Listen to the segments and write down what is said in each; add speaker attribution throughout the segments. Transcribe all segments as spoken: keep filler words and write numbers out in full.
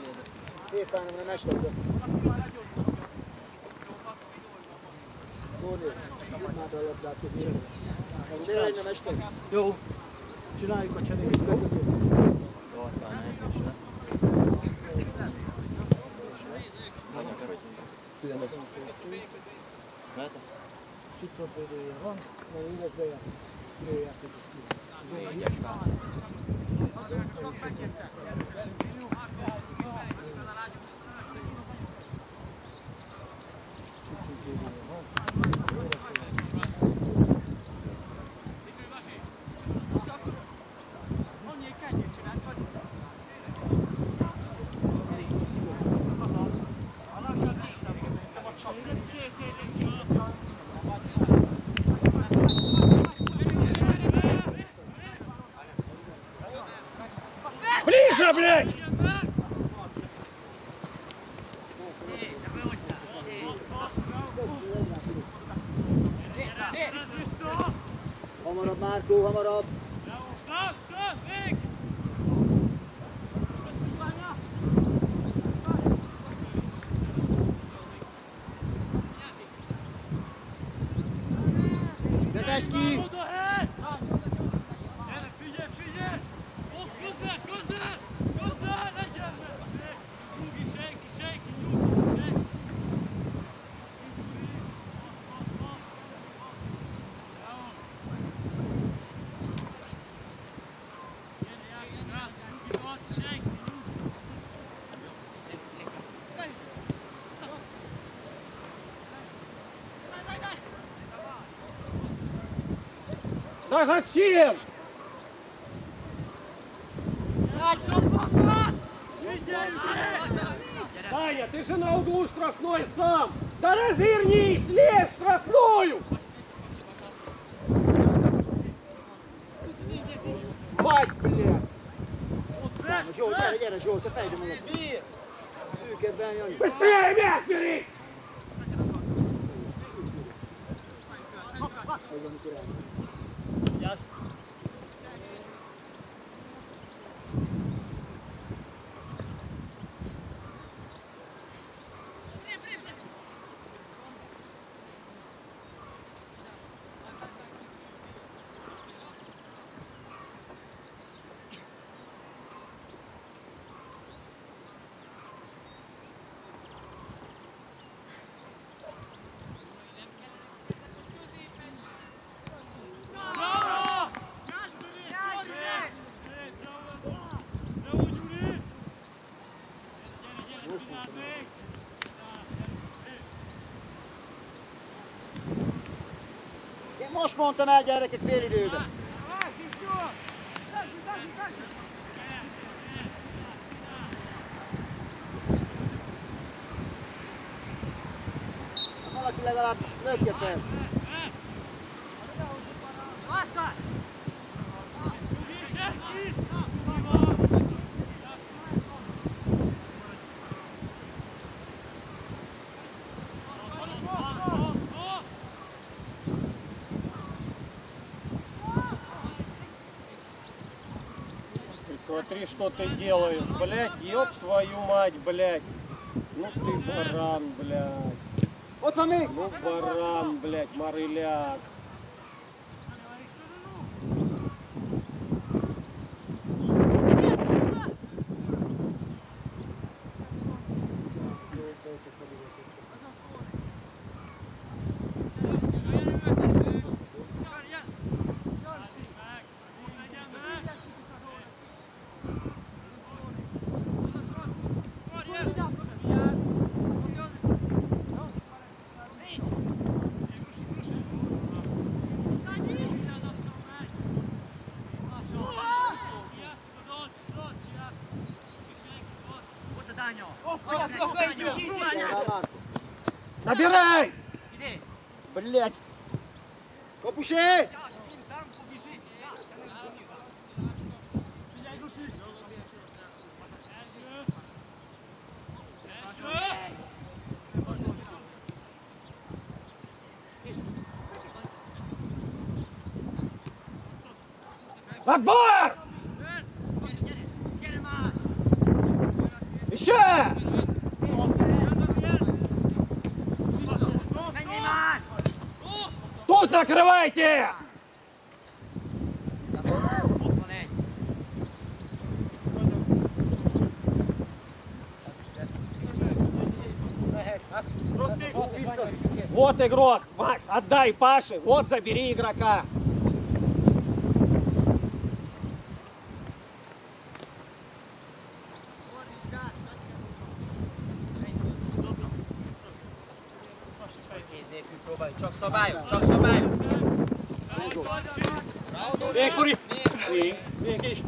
Speaker 1: Éppen nem estek. Góni, már a labdát közé. Csinálj, nem estek. Jó. Csináljuk a cserét.
Speaker 2: Jó, aztán egyesre. Mehet?
Speaker 1: Sicsotvédője van, nem üres bejátsz. Lőjátékot ki.
Speaker 2: Négyes van.
Speaker 3: Ближе, блядь!
Speaker 1: Hamarabb, Márkó, hamarabb! Vetes ki!
Speaker 3: Да зачем? Таня, ты же на углу штрафной сам! Да развернись, лезь в штрафную! Мать, блядь!
Speaker 1: Zsolt, gyere, gyere Zsolt, te fejre magad! Szűkebben, Jani!
Speaker 3: Быстрее мяч бери!
Speaker 1: Az, amikor el. Most mondtam el, gyerekek, fél időben. Valaki legalább lökje fel.
Speaker 3: Смотри, что ты делаешь, блядь, ёб твою мать, блядь. Ну ты баран, блядь.
Speaker 1: Вот вам még!
Speaker 3: Ну баран, блядь, марыляк. Набирай! Блять!
Speaker 1: Kapusé!
Speaker 3: Отбор! Дальше! Тут накрывайте! Вот игрок, Макс, отдай Паше, вот забери игрока.
Speaker 2: Csak szabályok, csak szabályok.
Speaker 3: Még Kuri! Még, még is.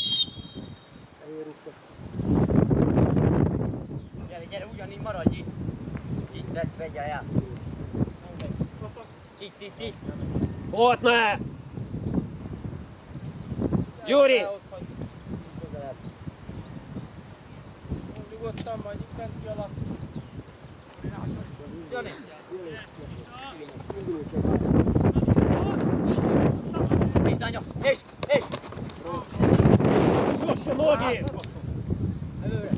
Speaker 2: Gyere, gyere, ugyanígy maradj itt. Itt, vedd, vegyel el. Itt, itt, itt.
Speaker 3: Плотно! Gyuri!
Speaker 2: Nyugodtan majd itt fent kialak. Jani! És, Danya! És! És!
Speaker 3: Слушай, ноги!
Speaker 2: Előre!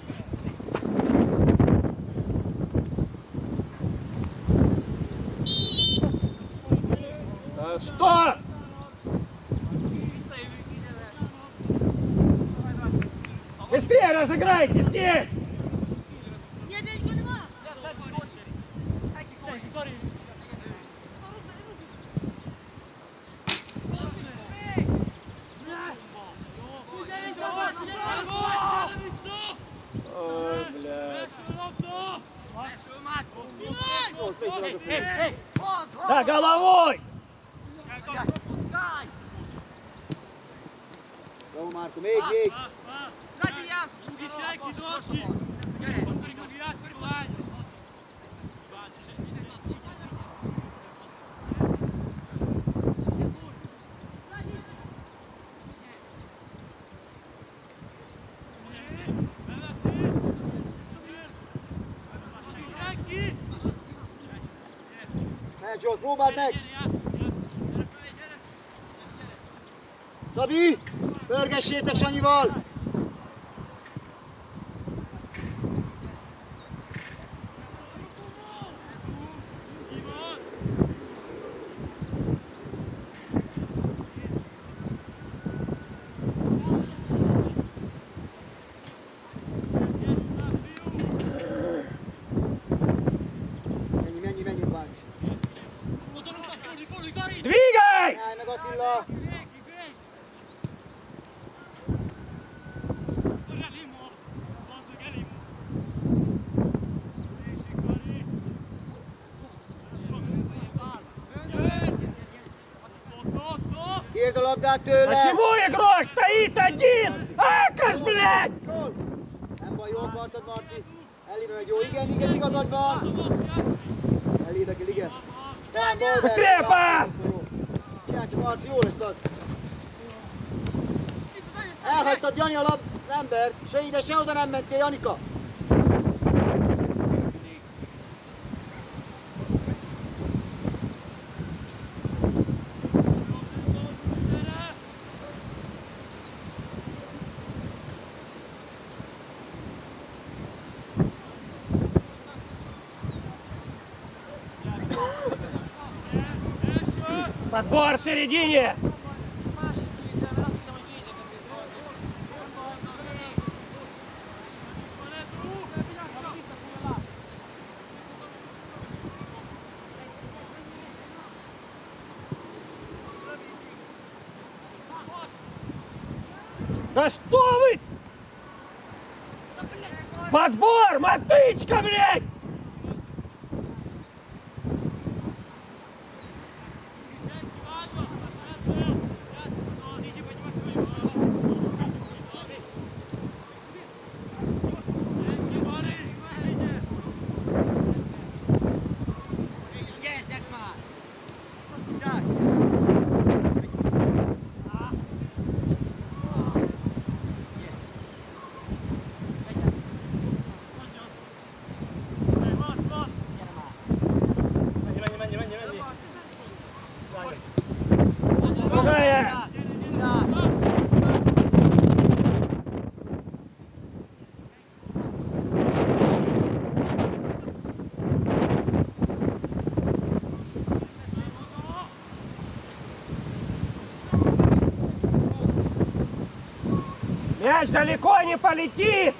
Speaker 3: Что? Быстрее разыграйте здесь! Ой, блядь. Да, головой!
Speaker 1: Jó, Márko, még, még! Megy, Zsolt, próbáld meg! Szabi! Pörgessétek Sanyival! Menj, menj, menj, Bács!
Speaker 3: Двигай!
Speaker 1: Állj meg Attila! Kérd a labdát tőle!
Speaker 3: Почему игрок стоит один? Акаш, блядь!
Speaker 1: Nem baj, jól akartad, Marci. Elébe megy, jó, igen, igen, igazad van. Elébe kell, igen. Nem, bal,
Speaker 3: Bыстрее,
Speaker 1: bal,
Speaker 3: pássz!
Speaker 1: jó. Csinálj csak, Marci, jó lesz az. Elhagytad, Jani, a lab... embert. Se ide, se oda nem mentél, Janika.
Speaker 3: Подбор в середине! Да что вы? Подбор, мотычка, блядь! Мяч далеко не полетит!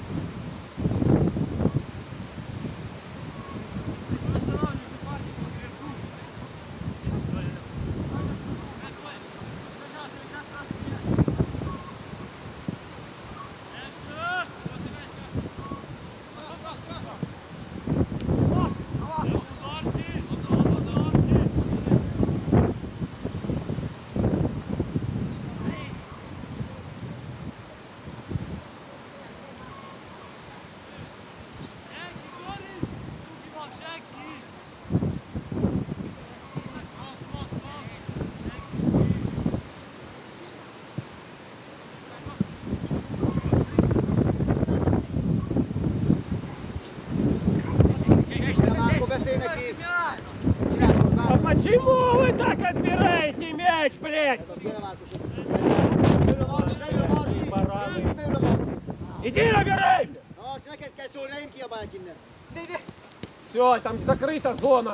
Speaker 3: А почему вы так отбираете мяч, блядь? Иди набирай! Все, там закрыта зона.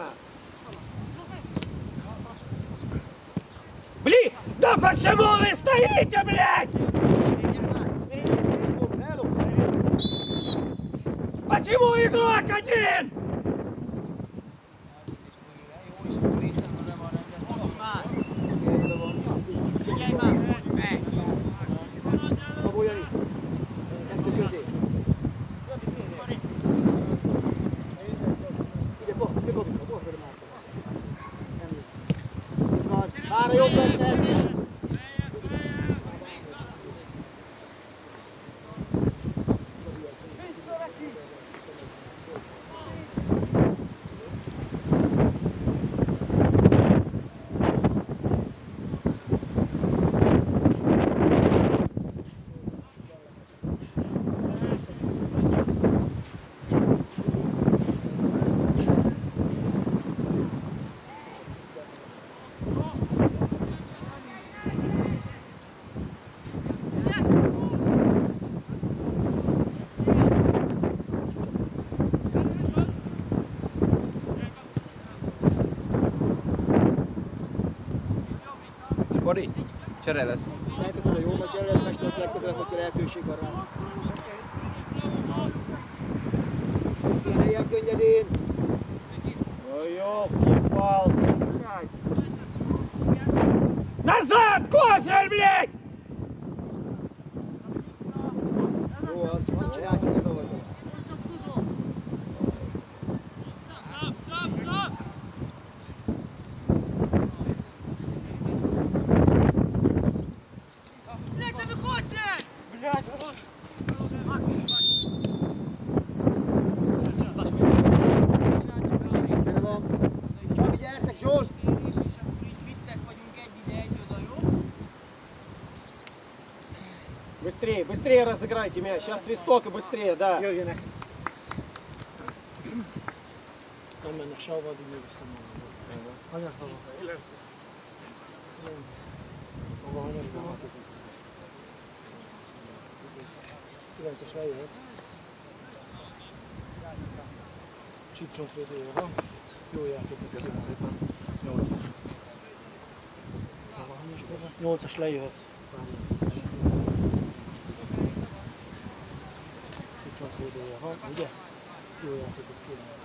Speaker 3: Блин, да почему вы стоите, блядь? Почему игрок один?
Speaker 1: Ára jobban mehet is.
Speaker 4: Bori, csere lesz.
Speaker 1: Lehetek oda jó, majd csere lesz mestek legközelebb, hogyha lehetőség van rá. Kéne ilyen könnyedén.
Speaker 3: Ёлки-палки. Назад, Козель, блядь!
Speaker 1: Jó az, van csinál, csak ez a vagy. Csabi, gyertek, Zsós!
Speaker 3: Быстрее, быстрее разыграйте мяч. Сейчас свисток и быстрее, да.
Speaker 1: Jöjjenek! Nem mennek sehova, addig még ezt mondom. Hanyasban van? Hova hanyasban van? kilences lejöhet. Csípcsontvédője van. Jó játékot köszönöm szépen. Hova hanyasban van? nyolcas lejöhet. Csípcsontvédője van, ugye? Jó játékot kívánok.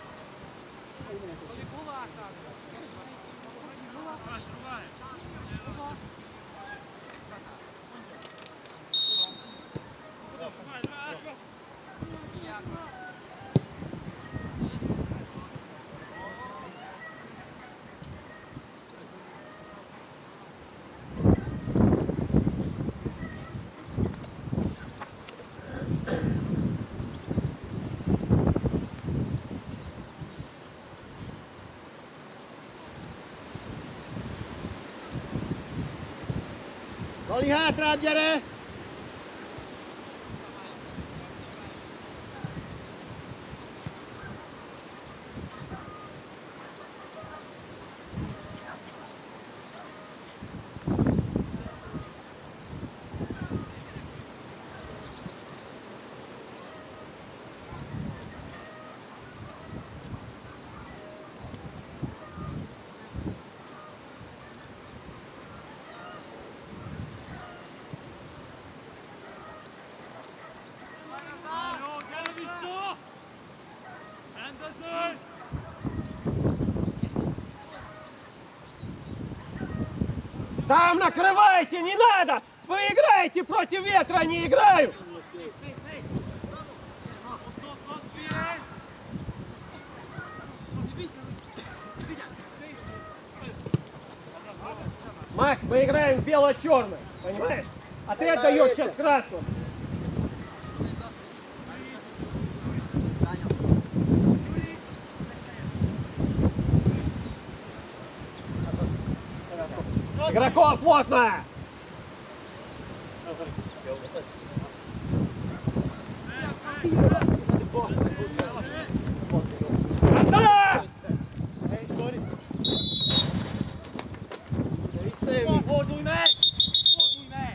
Speaker 1: Zoli, hátrább, gyere!
Speaker 3: Там накрывайте, не надо! Вы играете против ветра, они играют! Макс, мы играем бело-черно, понимаешь? А ты отдаешь сейчас красным. Игроков плотно! Да!
Speaker 2: Fordulj meg! Fordulj meg!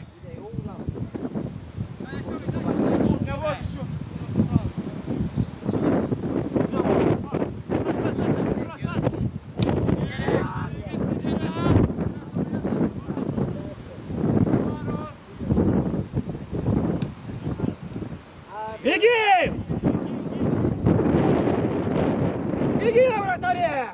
Speaker 2: Ne volt is jó!
Speaker 3: Беги! Беги на вратаре!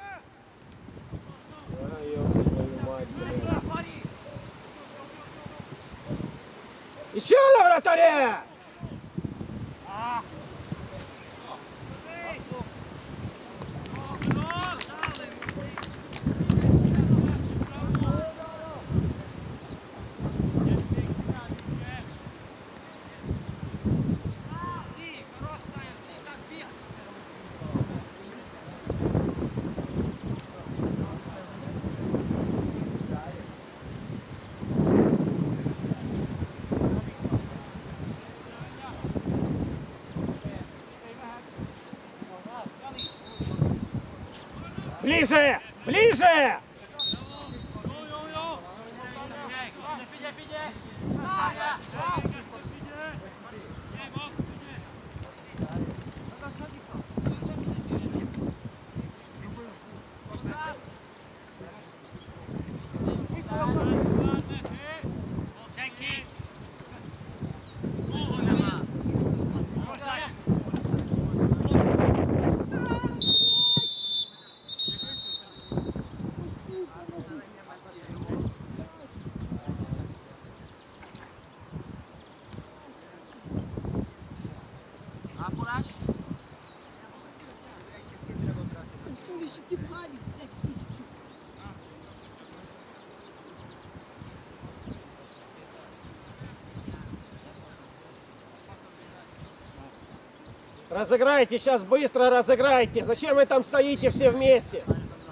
Speaker 3: Еще на вратаре! Ближе! Ближе! Разыграйте, сейчас быстро разыграйте. Зачем вы там стоите все вместе?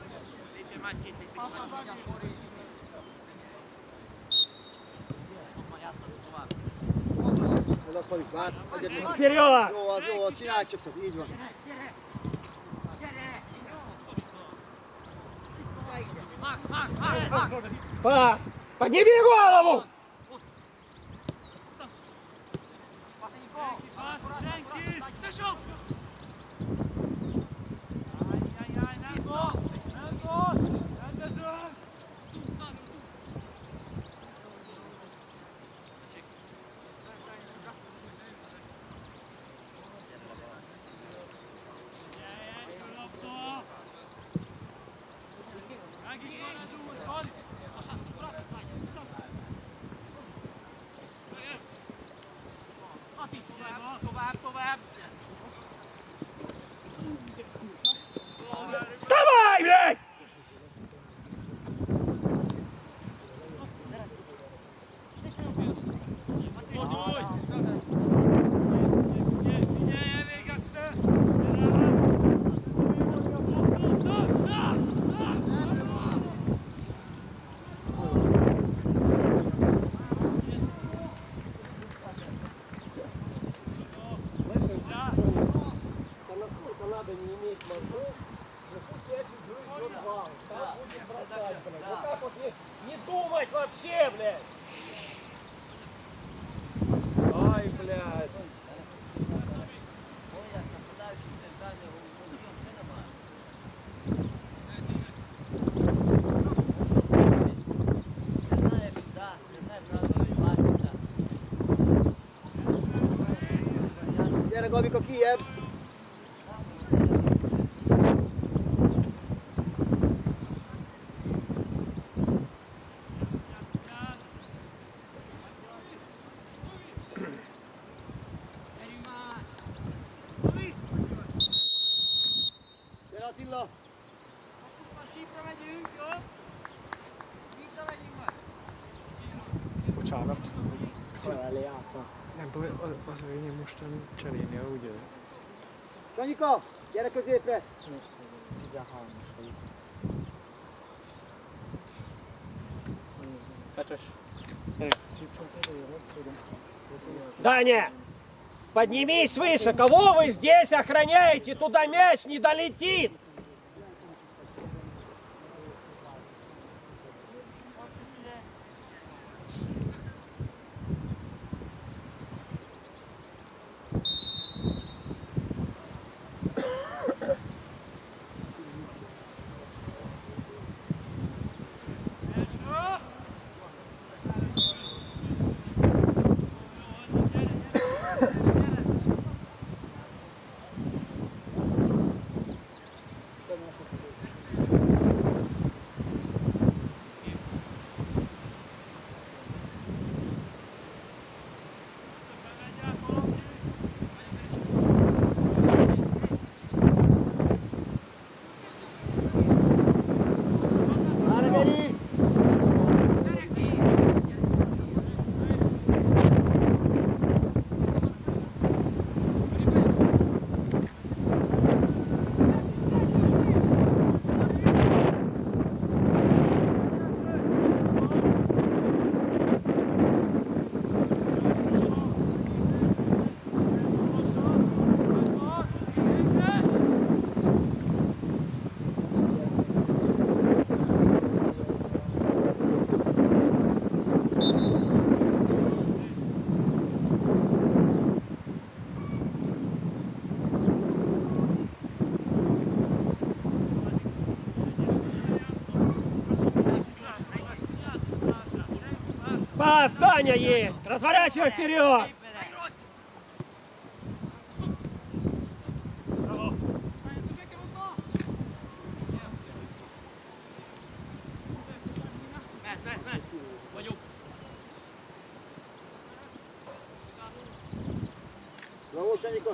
Speaker 3: Вперед!
Speaker 1: Jó, az jó, csinálj csak szok, így van.
Speaker 3: Пас! Подними голову! Вставай, блядь! Надо не иметь мозгов, но пусть я чуть-чуть идет вал. Так будет бросать, блядь. Вот так вот не, не думать вообще, блядь. Ай, блядь.
Speaker 1: Gyere Gabika, kijebb!
Speaker 3: várat. Felelé álltam.
Speaker 5: Nem baj, az, az a lényeg mostan cserélni, ugye?
Speaker 1: Sanyika, gyere középre!
Speaker 5: tizenhármas vagyok.
Speaker 3: Hetes. Даня! Поднимись выше! Кого вы здесь охраняете? Туда мяч не долетит! Пас, Таня есть! Разворачивай вперед!
Speaker 1: Bravo, Sanyika!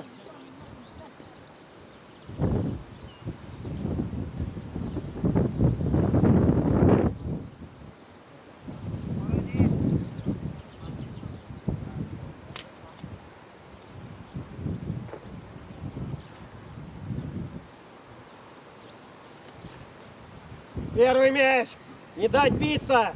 Speaker 3: Первый мяч! Не дать биться!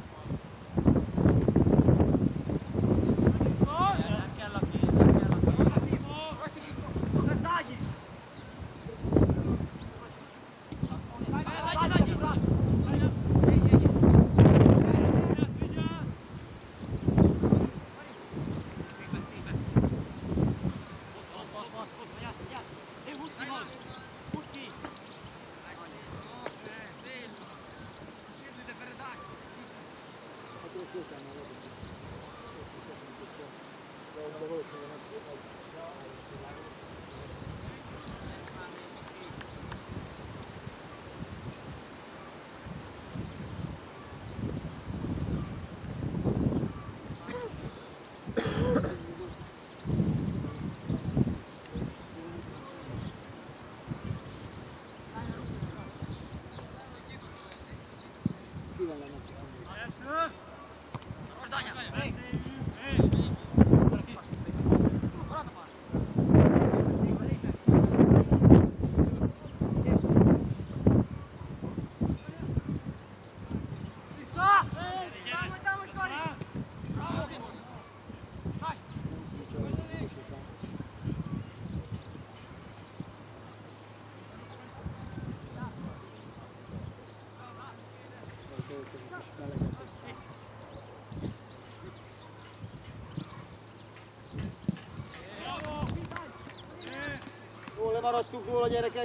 Speaker 1: Jól lemaradtunk róla, gyerekek!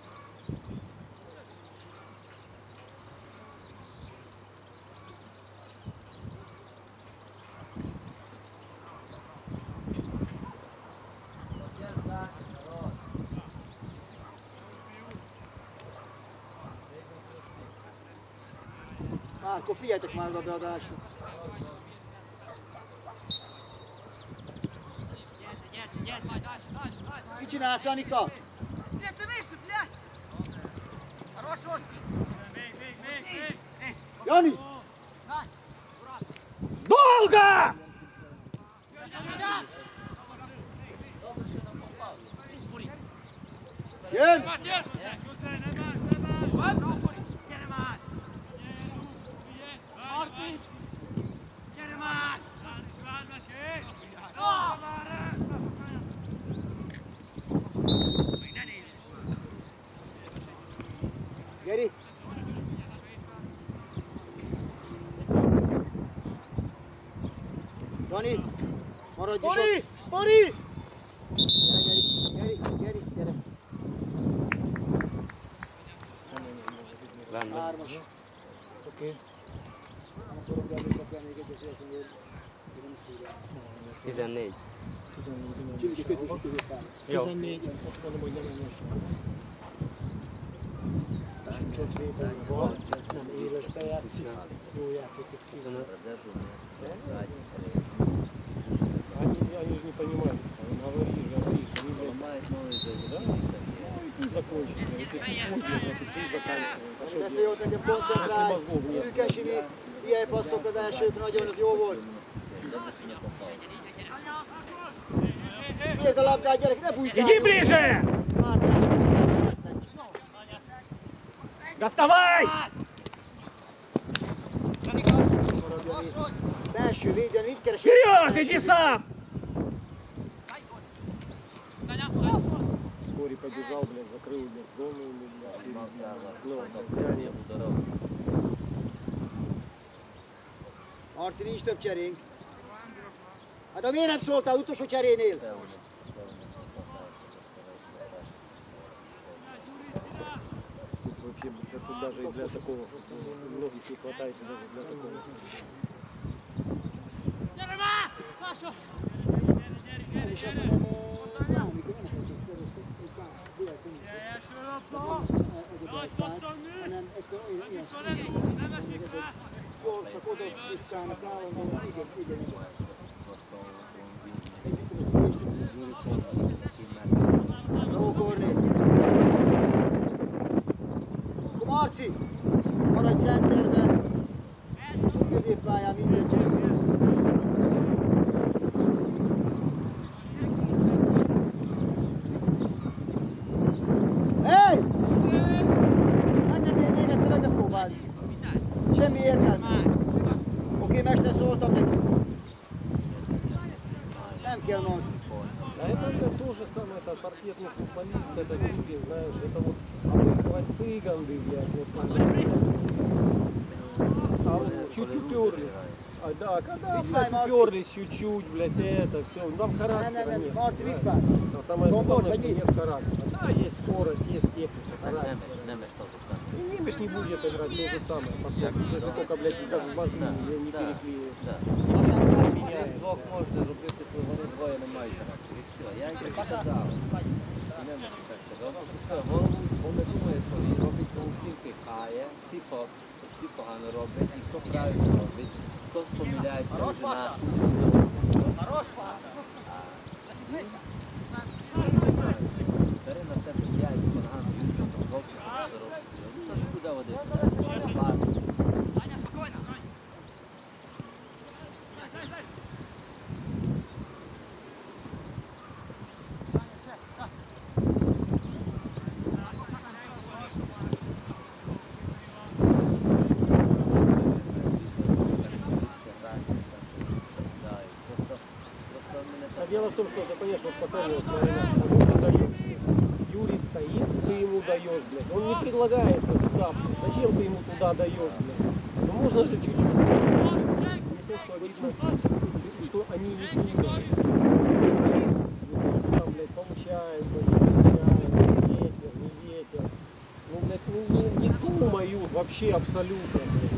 Speaker 1: Már, akkor figyeljetek már a beadásuk! Mit csinálsz, Janika?
Speaker 3: Долго!
Speaker 1: Jön! Geri! Jani! Maradj is
Speaker 3: Spari!
Speaker 1: ott!
Speaker 3: Spari!
Speaker 1: Gyere, Geri! Geri! Gyere! Hármas. Oké. Akkor gondoljuk, hogy még egyet értünk, hogy nem szúrja.
Speaker 2: tizennégy.
Speaker 1: Csilligi közös középpár.
Speaker 3: tizennégy. Most mondom, hogy nem olyan sok. Sincs ott védelme van, nem éles bejátszik, jó játékot kívánok. Они, они же не понимают, говоришь, говоришь, они же... Да? Ну, ты закончишь, если ты позже, значит ты заканчиваешь.
Speaker 1: Ezt jót nekem koncentrálj, Szűkesimi, ilyen passzok az elsők nagyon jó volt. Érd a labdát, gyerek, ne bújj!
Speaker 3: Иди ближе! Доставай!
Speaker 1: Belső védjen, mit keres?
Speaker 3: Вперед, иди сам!
Speaker 5: Кори побежал, блядь, закрыл, блядь, зону,
Speaker 1: Marci, nincs több cserénk. Hát de miért nem szóltál utolsó cserénél?
Speaker 5: Вообще, тут даже и для такого, многих не хватает даже для такого.
Speaker 1: És azt mondom, bármikor nem akartok köröztök, véletlenül. Hanem egyszer olyan ilyen gyorsak, oda piszkálnak állandóan, igen, igen, igen. Jó, Kornél! Akkor Marci, maradj centerbe, középpályán mindegy csak. Hey! Mennem még még egyszer, meg ne próbáld. Semmi értelme. Oké, mester, szóltam neki. Nem kell Marci.
Speaker 3: А это, это то же самое, это паркетный футболист, это люди, знаешь, это вот обыгрывать цыганды, блядь, вот там. А вот чуть уперлись. А, да, когда, блядь, уперлись чуть-чуть, блядь, это все, там характера нет.
Speaker 1: Marci,
Speaker 3: Но самое главное, что нет характера. Да, есть скорость, есть техника, характер. И Немеш не будет играть то же самое, поскольку если только, блядь, как в мозгу не, не переклеиваешь.
Speaker 2: Двох можна робити, то вони двоє не мають характеру. І все. Я їм казав. І не можу так казати. Він не думає, що він робить, бо всім пихає, всі, всі погано роблять, і хто правильно робить, хтось помиляється вже на бери на себе п'ять, погано, там хлопці себе все роблять. Ну, то ж куди водиться? Базу.
Speaker 3: Дело в том, что это, конечно, способность, наверное, даешь. Юрий стоит, ты ему даешь, блядь. Он не предлагается туда, блядь. Зачем ты ему туда даешь, блядь? Ну можно же чуть-чуть. Не то, что видно, что они не думают. Не то, что там, блядь, получается, не получается, ветер, не ветер. Ну, блядь, ну не, не думают вообще абсолютно, блядь.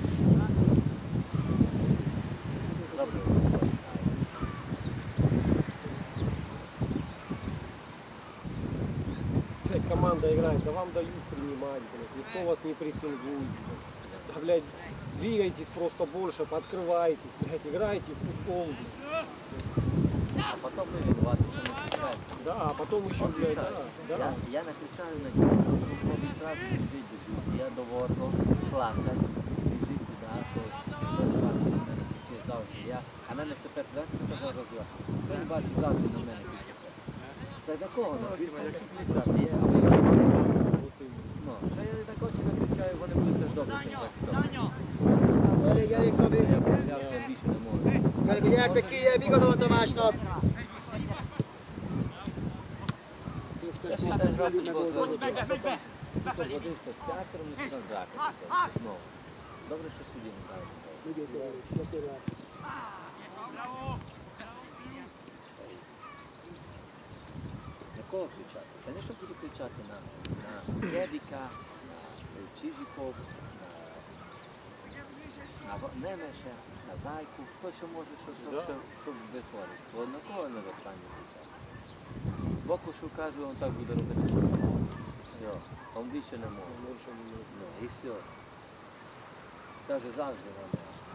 Speaker 3: Команда играет, да вам дают принимать, блядь. Никто вас не прессингует, блядь. Да, блядь, двигайтесь просто больше, подкрывайтесь, блядь, играйте в футбол, блядь.
Speaker 2: А потом мы виноваты, что мы кричаем.
Speaker 3: Да, а потом еще, блядь, да, да.
Speaker 2: Я, я накричаю на него, он сразу бежит до Дюсия, до ворот, плакать, бежит туда, что что это важно, на мене таке завжди. Я, а мене ж тепер завжди сказав розльох. Він бачить завжди на мене більше. Та такого, ну, візьмемо всі кричати, є. Ну, що я так очі накричаю, вони будуть теж добре.
Speaker 1: Elég, elég, Szabi.
Speaker 2: Я вже більше не можу.
Speaker 1: Gyerek, gyertek ki, igaza van Tamásnak.
Speaker 2: Я ще теж грав футбол зразу. Тут водився з театром, і туди в драку пішов. Знову. Добре, що судді не знають. На кого кричати? Звісно, буду кричати на, на Кедіка, на Чижиков, на, на Немеша, на Зайку. Хто що може, що, що, що, щоб виходить. Бо на кого не достане кричати? Бокушу каже, він так буде робити, що не може. Все, він більше не може. Ну, і все. Каже, завжди вам.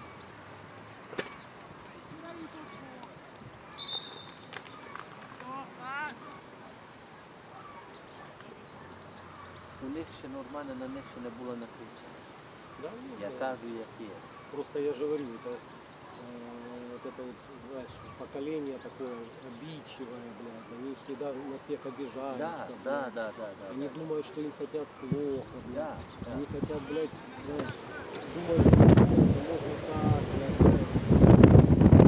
Speaker 2: У них ще нормально, на них ще не було накричено.
Speaker 3: Да, ну,
Speaker 2: Я
Speaker 3: да.
Speaker 2: кажу, як є.
Speaker 3: Просто я же говорю, это, э, вот это вот, знаешь, поколение такое обидчивое, блядь, они всегда на всех обижаются.
Speaker 2: Да,
Speaker 3: блядь.
Speaker 2: да, да, да, да.
Speaker 3: Они
Speaker 2: да.
Speaker 3: думают, что им хотят плохо, блядь.
Speaker 2: Да, да.
Speaker 3: Они хотят, блядь, знаешь, думают, что можно, можно так, блядь. знаешь.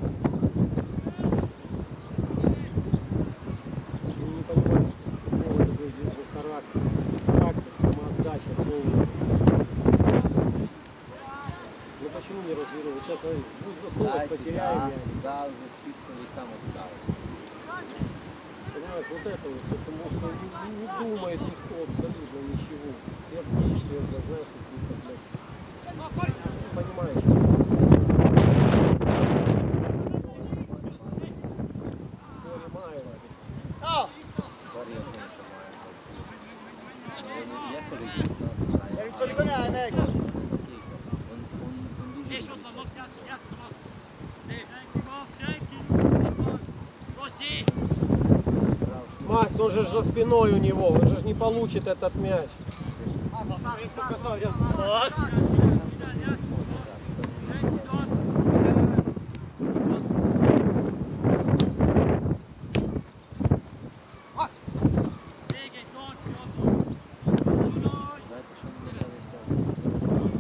Speaker 3: Они не понимают, что такого такой есть характер, характер, самоотдача, полная. Ну почему не развивать? Сейчас будет засовывать,
Speaker 2: Дайте,
Speaker 3: потеряем.
Speaker 2: да,
Speaker 3: я.
Speaker 2: сюда вже з шість чоловікам осталось.
Speaker 3: Понимаешь, вот это вот, потому что не, не думает никто абсолютно ничего. Все действия, да, знаешь, какие-то, блядь. Ну, понимаешь. Горе Маева.
Speaker 2: Варіант не що має бути. Вони їхали дійсно.
Speaker 1: Gyerünk, Szabi, ne állj meg!
Speaker 2: Такий, що він, він, він дуже любить.
Speaker 3: Макс, он же ж за спиной у него, он же ж не получит этот мяч.
Speaker 2: Знаєте, що мені далося?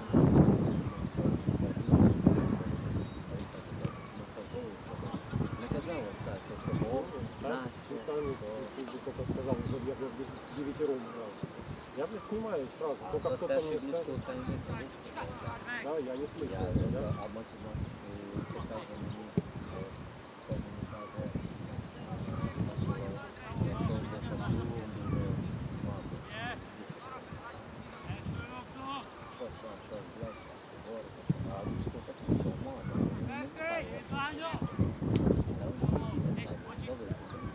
Speaker 2: Не казав ось так, що це було.
Speaker 3: Да? Ну, там, ты бы только сказал, что я бы девятером играл. Я, блядь, снимаю сразу, только
Speaker 2: Про
Speaker 3: кто-то
Speaker 2: те,
Speaker 3: мне
Speaker 2: що близько
Speaker 3: скажет.
Speaker 2: тайника не сказав.
Speaker 3: Да, я не
Speaker 2: Я,
Speaker 3: слышал, да?
Speaker 2: а бачу, це каже мені, е, це мені каже, е, якщо він запасив, він буде мати. Щось там, щось, блядь, говорить, а він що таке, що можна, він не знає. Та він не знає, добре,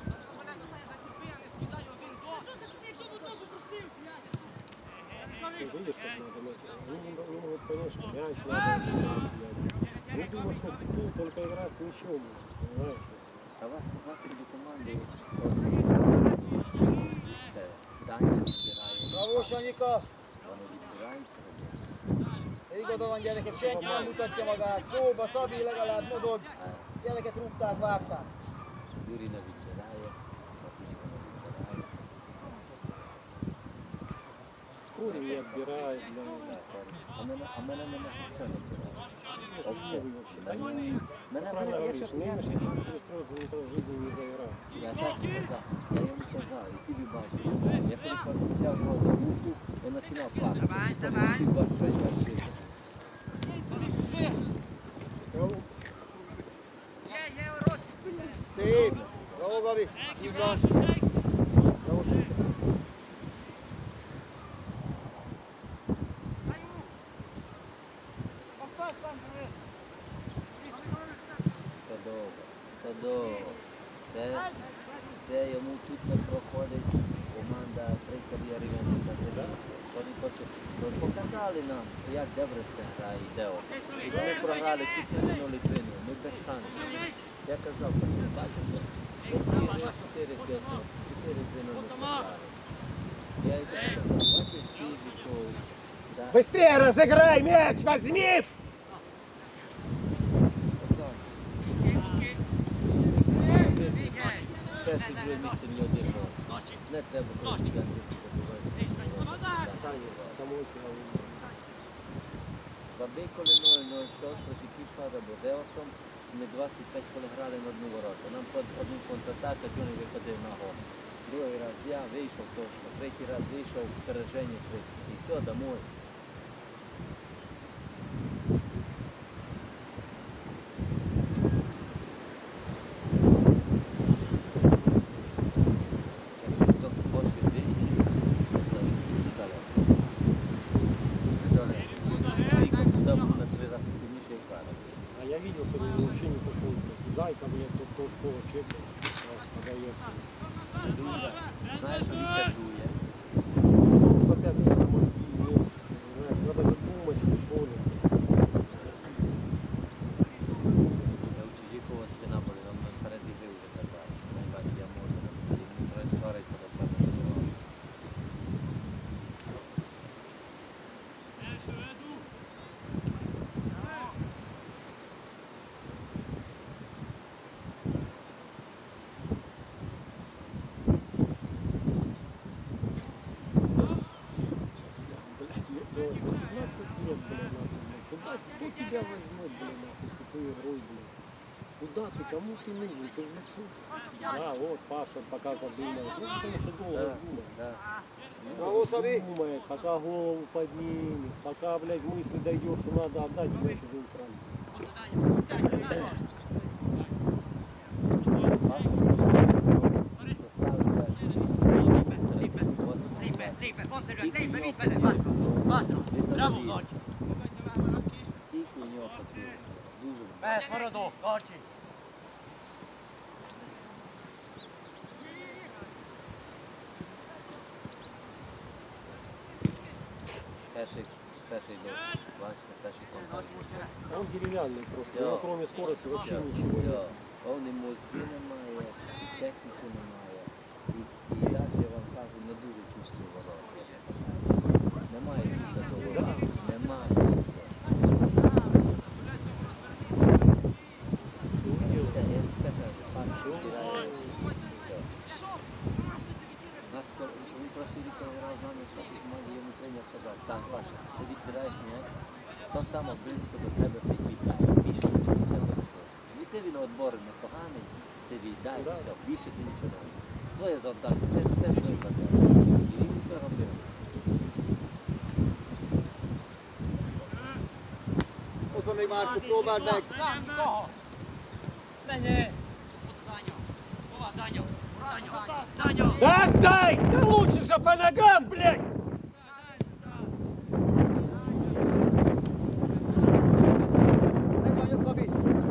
Speaker 3: Ты видишь, как надо мяч? Они не, не могут понять, что мяч надо играть, блядь. Мы думаем, что футбол только игра с мячом, понимаешь?
Speaker 2: А вас, у вас буде команди, це Даня відбирає,
Speaker 1: Bravo, Sanyika!
Speaker 2: вони відбираються,
Speaker 1: Igaza van, gyerekek, senki nem mutatja magát. Szóba, Szabi legalább mozog. Gyereket rúgták, vágták.
Speaker 2: Юрій не відбирає, Матушка не відбирає.
Speaker 3: Курин не отбирает, блядь.
Speaker 2: А мене, а мене нема що нічого не відбирає. Вообще.
Speaker 3: Ленивый вообще.
Speaker 2: Та ні. Мене,
Speaker 3: Правильно
Speaker 2: мене,
Speaker 3: говоришь,
Speaker 2: якщо б
Speaker 3: Немеш,
Speaker 2: я,
Speaker 3: если не перестроится, никто в жизни не заиграет.
Speaker 2: я так і казав, я йому казав, і ти бачиш. Я коли взяв його за руку, він починав плакати.
Speaker 6: Давай, давай.
Speaker 2: Всі бачать, бачать.
Speaker 1: Szép! Bravo, Gabi! Így van! Bravo, Sanyika!
Speaker 2: Все добре, все добре. Це, це йому тут не проходить команда три кар'єри на десяте місце. Вони хочуть, вони показали нам, як добре це грає Деос. І вони програли чотири нуль Литвину, ми без шансів. Я казав, що ви бачите, чотири п'ять, чотири три нуль програли. Я і так казав, бачиш, Чижикович, да?
Speaker 3: Быстрее разыграй мяч, возьми!
Speaker 2: Казав. перший друге місце мені один гол. Не треба просто десь забивати.
Speaker 3: Домой
Speaker 2: Забий коли нуль нуль счет проти Київстара Бодевцем. Ми двадцять п'ять коли грали на одну ворота. Нам під одну контратаку Джоні виходив на гол. Другий раз я вийшов точно, третій раз вийшов в пораження третій. І все, домой. Якщо хтось хоче вищий, то дуже далеко. Далеко. Сюди був на три рази сильніше, як зараз.
Speaker 3: А я видел, что он вообще не такой. Зайка, блядь, тут тоже школа вообще подает.
Speaker 2: Знаєш, що вітер дує.
Speaker 3: Потому что опять это мозги, знаешь, надо же думать в школе.
Speaker 2: Я у Чижикова спина болить, он перед ігри вже казав. Найбачить, я можу. Він троїть позапевно.
Speaker 3: восемнадцать лет, блин, нахуй. Куда, кто тебя возьмет, блин, нахуй, с такой игрой, блин? Куда ты, кому ты нужен? Ты же лицо. Да, вот, Паша пока подумает. Ну, потому что долго
Speaker 2: Да,
Speaker 3: думает.
Speaker 2: да.
Speaker 1: Браво, Саві!
Speaker 3: Думает, пока голову поднимет, пока, блядь, мысли дойдешь, что надо отдать, блядь, уже утро.
Speaker 6: Liber, Ponzero, Liber, Vitele, quattro, quattro, bravo Gorci.
Speaker 2: Скільки у нього хотіло. Дуже.
Speaker 6: Eh, Morodo, Gorci.
Speaker 2: Перший, перший дощ, бачите, перший контакт.
Speaker 3: Он деревянный просто,
Speaker 2: Всё.
Speaker 3: у него кроме скорости вообще
Speaker 2: Все,
Speaker 3: ничего
Speaker 2: все.
Speaker 3: нет.
Speaker 2: Повні мозги немає, техніки немає. І, і я ще вам кажу, не дуже чисті ворота. Немає чисто до ворот. Немає. Це, я це кажу, пан грає. Все. Нас, коли- він просто коли грав з нами, має йому тренер казав, сам Паша, ти відбираєш м'яч, то саме близько до тебе стоїть віддає. Більше нічого від тебе не прошу. Від ти він отбор непоганий, ти віддай,
Speaker 3: Да.
Speaker 2: все, більше ти нічого не робиш. Своє завдання, це, це твоє завдання. І він це робив.
Speaker 1: Ott van még Márko, próbáld meg!
Speaker 6: Koho? Menjél! Danyo! Hova, Danyo? Danyo! Danyo!
Speaker 3: Да отдай! Ты лучше же по ногам, блядь!
Speaker 1: Megvan, jön Szabi!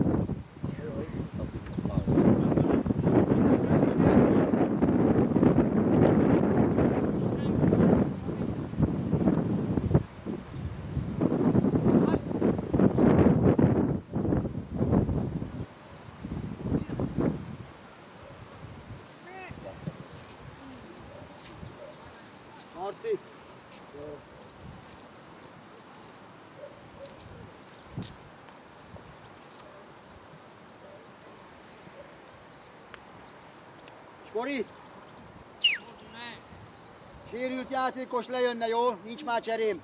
Speaker 1: Marci! Spori! Sérült játékos lejönne, jó? Nincs már cserém.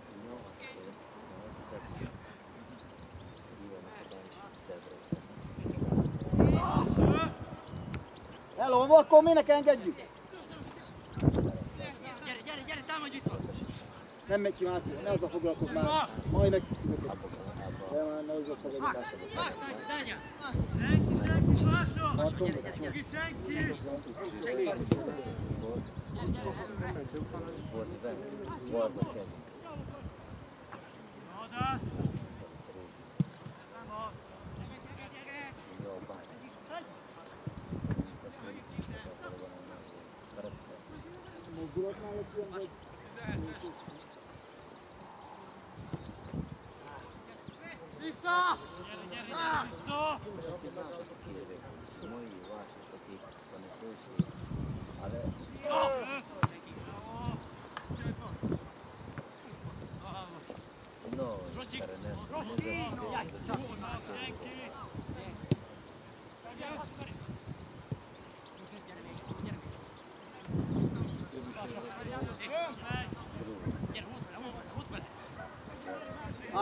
Speaker 1: Elom, akkor minek engedjük?
Speaker 6: Gyere, gyere, gyere, támadj vissza!
Speaker 1: Nem megy ki Márki, ne azzal foglalkozz már. Majd meg... De már ne azzal foglalkozz.
Speaker 6: Max, Max, Dania!
Speaker 1: Marton, mozdulatnál egy ilyen vagy...
Speaker 6: Vissza!
Speaker 2: Мої, ваші, такі, вони точні. Але ну, перенесли.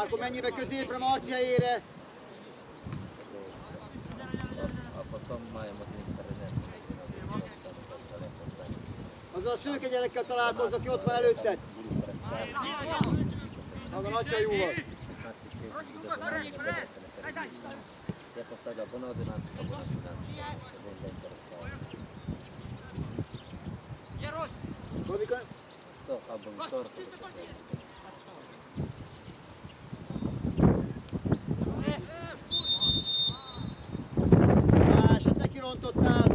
Speaker 1: Márko, mennyibe középre, Marci helyére.
Speaker 2: A potom maємо один перенесений
Speaker 1: Azzal a szőke gyerekkel találkozz, aki ott van előtted. Az a nagy hajúval.
Speaker 2: Я посадив або на одинадцять, або на дванадцять. Один день перескав.
Speaker 1: Robika?
Speaker 2: То, або вівторок, або четвер.
Speaker 1: Másod neki rontottál.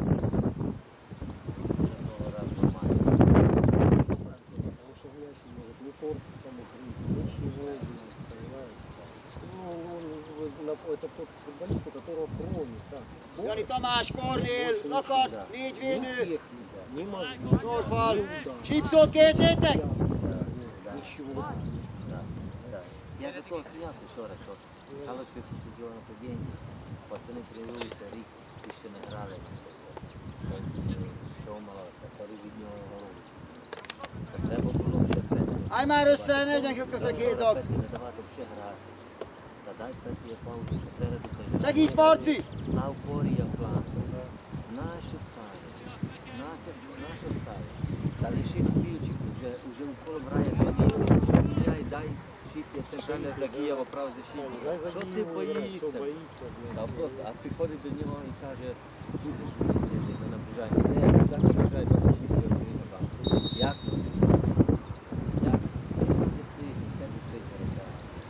Speaker 2: Одного разу мається.
Speaker 3: Потому что мяч не может не корпусом укрыть, ничего не понимаете. Ну, он, вот на- это тот футболист, у которого кроме, так,
Speaker 1: Jani Tamás, Kornél, Lakat, négy
Speaker 3: ни
Speaker 1: védő,
Speaker 3: техника, ни мозги,
Speaker 1: sorfal.
Speaker 3: ни удар.
Speaker 1: Sípszót kérdétek?
Speaker 3: Ничего.
Speaker 2: Да, да. Я за того сміявся вчора, що Халичів посиділо нападіння, пацани тренуються, рік всі ще не грали. Що, що мало, тепер від нього голову сиділи. Так треба було ще Петрі.
Speaker 1: Állj már össze, ne legyen közre Gézak.
Speaker 2: Петрі не давати взагалі грати. Та дай Петрі паузу, що середу перед.
Speaker 1: Segíts, Marci!
Speaker 2: Став Корія план. Нащо ставиш? Нащо, нащо ставиш? Та лиши ключик, вже, вже у коло грає два місяці. Міняй, дай шип'я, центральне Загієво, прав защитник.
Speaker 3: Дай
Speaker 2: Що ти
Speaker 3: Загиеву играть,
Speaker 2: боїшся?
Speaker 3: что боится, блин.
Speaker 2: Та просто, а приходить до нього і каже, будеш біжи, не наближай. Не, так наближай, двадцять шість його все рівно там. Як не Як? Ти стоїть, це душить города.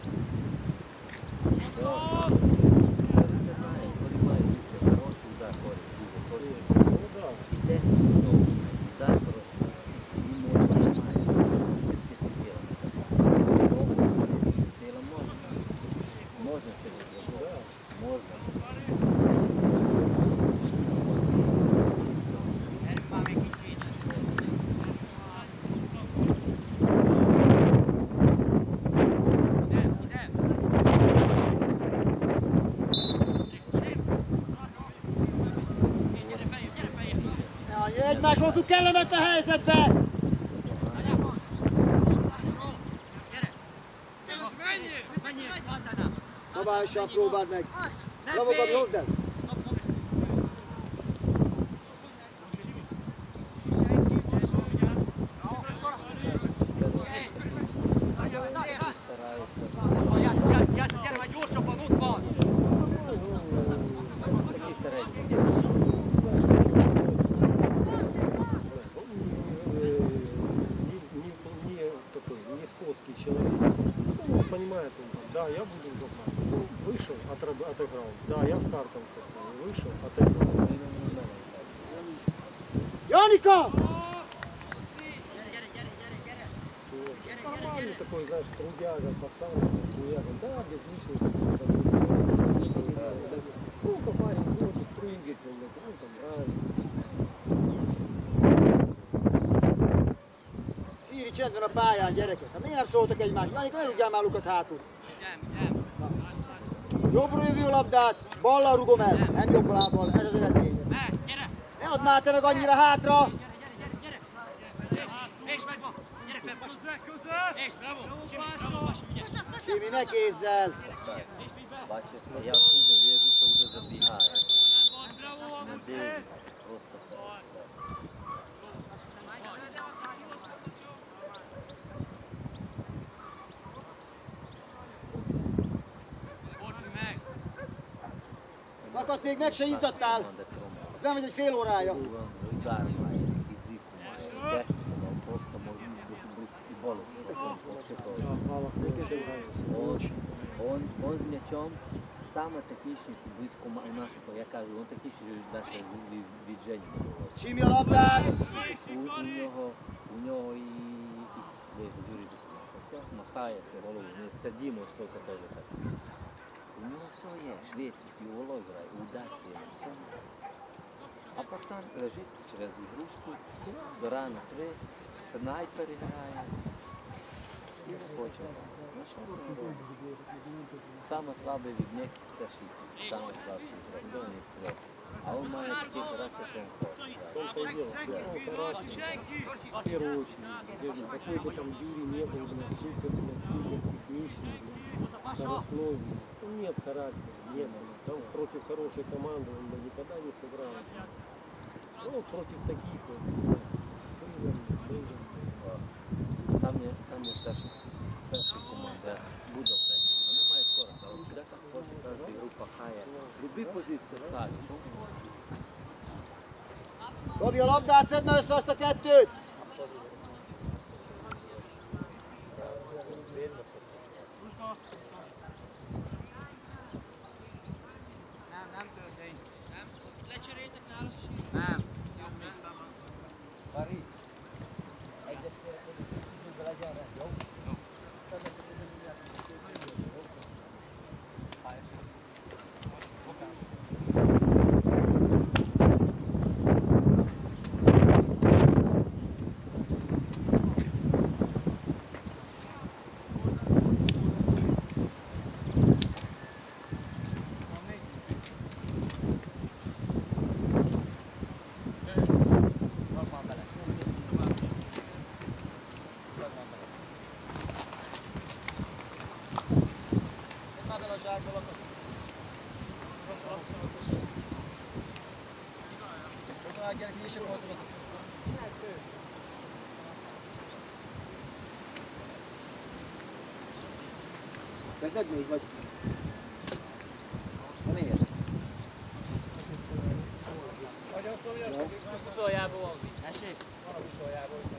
Speaker 2: Це знає, Корі має бути хороший удар, Корі, дуже точний.
Speaker 3: Ну да.
Speaker 2: І техніку нову, удар хороший. І може немає. Швидкості сила не така. Сила можна. Можна це зробити. Можна.
Speaker 1: Ja, egymás voltunk kellemetlen helyzetbe! Szabályosan próbáld meg. Lavogad, hozd el!
Speaker 6: Gyere már gyorsabban, ott van!
Speaker 2: Такий середній.
Speaker 3: Не, не, не такой, не скотский человек. Ну, понимает он там, да, я буду играть. Ну, вышел, отраб- отыграл. Да, я в стартовом составе. Вышел, отыграл.
Speaker 1: Janika!
Speaker 3: Нормальный такой, знаешь, трудяга, пацан, трудяга. Да, без лишних каких-то. Ну, парень будет прыгать, он ну, там нравится.
Speaker 1: Síri csend van a pályán, gyerekek. Hát miért nem szóltak egymásnak? Janika, ne rúgjál már lukat hátul. Jobbra jövő labdát, ballal rugom el. Nem jobb lábbal, ez az eredmény. Ne add már te meg annyira hátra.
Speaker 6: És megvan! Gyere, Per, Bas! És, bravo! Bravo, Bas, ügyes!
Speaker 1: Simi, ne kézzel.
Speaker 2: Бачиш, я отсюда вижу, що вже забігає. Не дивиться, просто так.
Speaker 6: Fordulj meg!
Speaker 1: Lakat, még meg se izzadtál. Nem megy egy fél órája.
Speaker 2: Удар має, фізику має, техніку, просто може і голос. Он, он, он з м'ячом саме технічний футболіст у нашого, я кажу, він технічний навіть від, від Жені.
Speaker 1: Simi a labdát.
Speaker 2: У, у нього, у нього і, і дивіться, Юрій зупинився, все, махає, все голову, не сидімо, стільки теж так. У нього все є, швидкість, і волой грає, удар сильний, все. А пацан лежить через ігрушку, до рана три, снайпер грає і не хоче. Ну що з ним робити? Саме слабий від них це шість, саме слабший грає, до них трьох. А он має такий характер, що він хоче.
Speaker 3: В том-то и дело. Ну, характер, в первую очередь. Блин, какой бы там Юрий не был, блин, супер, блин, супер техничный, блин, скоростной, блин. Ну, нет характера, нет. Блин. Там против хорошей команды он бы никогда не сыграл. Ну, против таких вот, блин, Сызрань, Сызрань.
Speaker 2: Там є, там є теж перша команда, Будапешт. Вони мають скорость, але Чудека хоче кожну ігру пахає. Любі позиції ставить.
Speaker 1: Dobja a labdát, szedd már össze azt a kettőt!
Speaker 6: Nem.
Speaker 2: Paris. Egyet kérek, hogy a csúcsúzba legyen rend, jó?
Speaker 1: Már bele a zsákba lakod. Hogy már gyerek, mi is akarod? Veszed még, vagy? Na miért?
Speaker 6: Utoljából van. Esik? Van utoljából.